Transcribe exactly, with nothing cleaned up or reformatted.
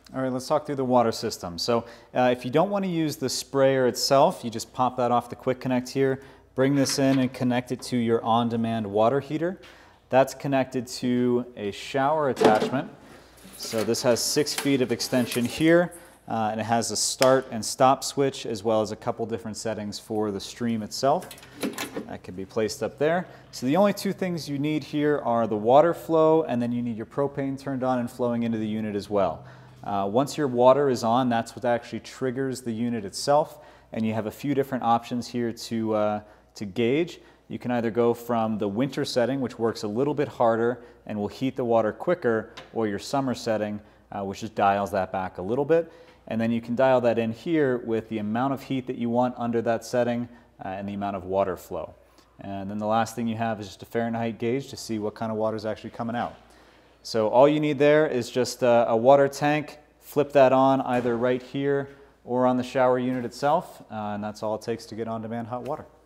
All right, let's talk through the water system. So uh, if you don't want to use the sprayer itself, you just pop that off the quick connect here, bring this in and connect it to your on-demand water heater. That's connected to a shower attachment. So this has six feet of extension here, uh, and it has a start and stop switch as well as a couple different settings for the stream itself. That can be placed up there. So the only two things you need here are the water flow, and then you need your propane turned on and flowing into the unit as well. Uh, once your water is on, that's what actually triggers the unit itself, and you have a few different options here to, uh, to gauge. You can either go from the winter setting, which works a little bit harder and will heat the water quicker, or your summer setting, uh, which just dials that back a little bit. And then you can dial that in here with the amount of heat that you want under that setting uh, and the amount of water flow. And then the last thing you have is just a Fahrenheit gauge to see what kind of water is actually coming out. So all you need there is just a, a water tank. Flip that on either right here or on the shower unit itself, uh, and that's all it takes to get on-demand hot water.